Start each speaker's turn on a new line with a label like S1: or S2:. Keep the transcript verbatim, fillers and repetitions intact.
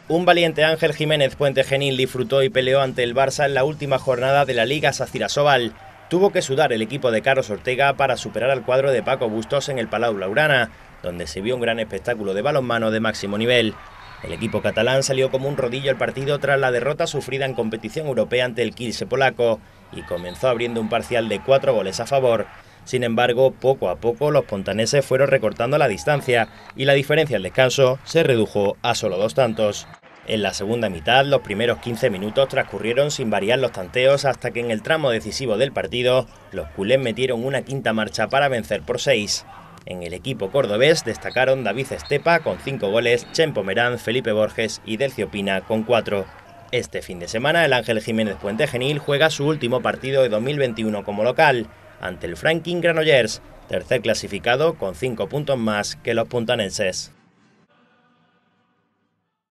S1: Un valiente Ángel Jiménez Puente Genil disfrutó y peleó ante el Barça en la última jornada de la Liga Sacira Sobal. Tuvo que sudar el equipo de Carlos Ortega para superar al cuadro de Paco Bustos en el Palau Blaugrana, donde se vio un gran espectáculo de balonmano de máximo nivel. El equipo catalán salió como un rodillo al partido tras la derrota sufrida en competición europea ante el Kielce polaco y comenzó abriendo un parcial de cuatro goles a favor. Sin embargo, poco a poco los pontaneses fueron recortando la distancia y la diferencia al descanso se redujo a solo dos tantos. En la segunda mitad, los primeros quince minutos transcurrieron sin variar los tanteos hasta que en el tramo decisivo del partido, los culés metieron una quinta marcha para vencer por seis. En el equipo cordobés destacaron David Estepa con cinco goles, Chempo Merán, Felipe Borges y Delcio Pina con cuatro. Este fin de semana el Ángel Jiménez Puente Genil juega su último partido de dos mil veintiuno como local, ante el Franklin Granollers, tercer clasificado con cinco puntos más que los puntanenses.